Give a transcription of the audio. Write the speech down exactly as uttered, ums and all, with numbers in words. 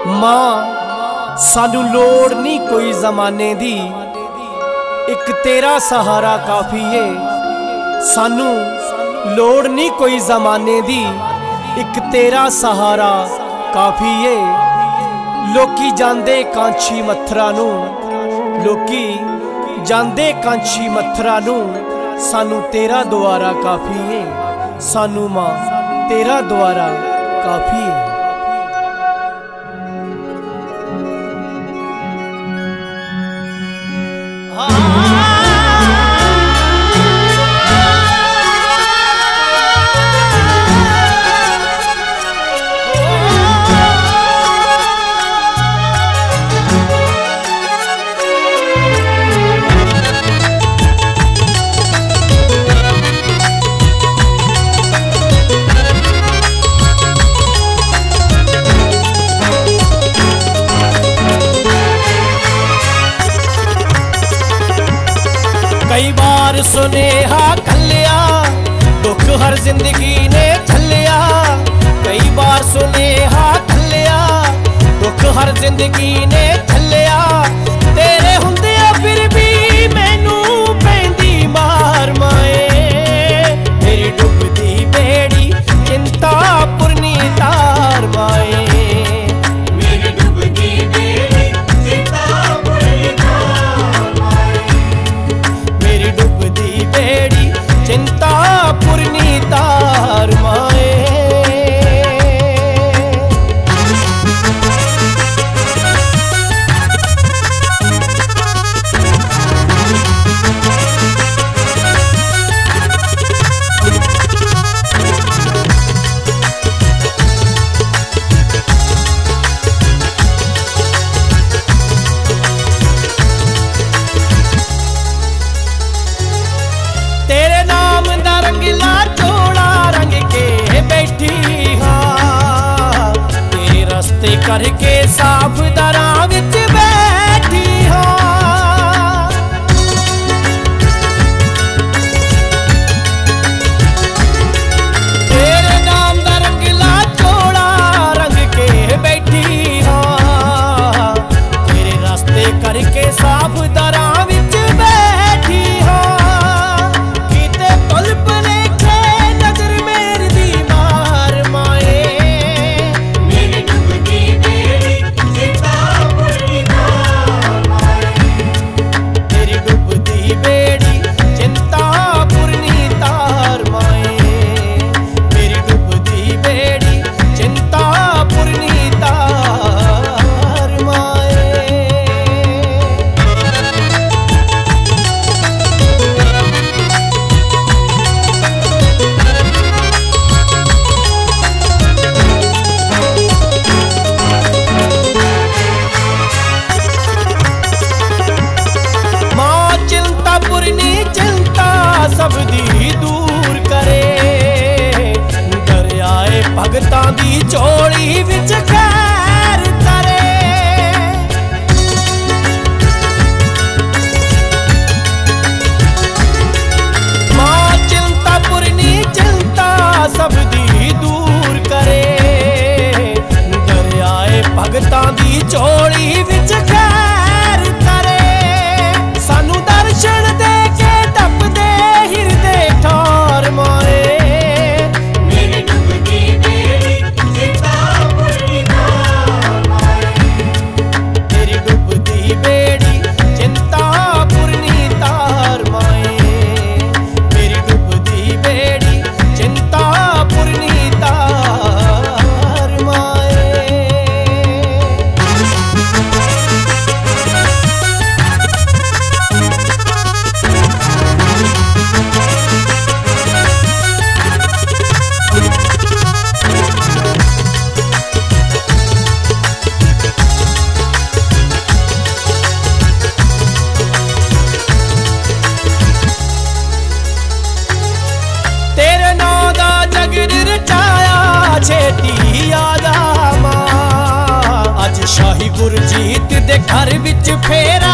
मां सानू लोड़ नहीं कोई जमाने दी, एक तेरा सहारा काफी है। सानू लोड़ नहीं कोई जमाने दी, एक तेरा सहारा काफी है। लोकी जांदे कांछी मथरा नू, लोकी जांदे कांछी मथरा नू, सानू तेरा द्वारा काफी है। सानू मां तेरा द्वारा काफी है। कई बार सुनेहा घल्लिया, दुख हर जिंदगी ने झल्लिया। कई बार सुनेहा घल्लिया, दुख हर जिंदगी ने झल्लिया। तेरे हुंदिया फिर भी मैनू पैंदी मार माए, मेरी डुबदी बेड़ी चिंता पुरनी तार माए। चिंता पुरनी तार माए। तेरे नाम दा रंगीला जोड़ा रंग के बैठी हाँ, तेरे रस्ते करके साफ दरां विच बैठी हाँ। तेरे नाम दा रंगीला जोड़ा रंग के बैठी हाँ, तेरे रस्ते करके साफ दरां विच बैठी हाँ। सब दी दूर करे, दरियाए भगतां दी झोली विच खैर करे। मां चिंता पुरनी चिंता सब दी दूर करे, दरियाए भगतां दी झोली विच खैर करे। सानू दर्शन दे के टपदे हिरदे ठार माए, मेरी डुबदी बेड़ी चिंता पुरनी तार माए। मेरी डुबदी बेड़ी चिंता पुरनी तार माए, मेरी डुबदी बेड़ी चिंता पुरनी तार माए। छेती आजा मां, अज शाही गुरजीत दे घर विच फेरा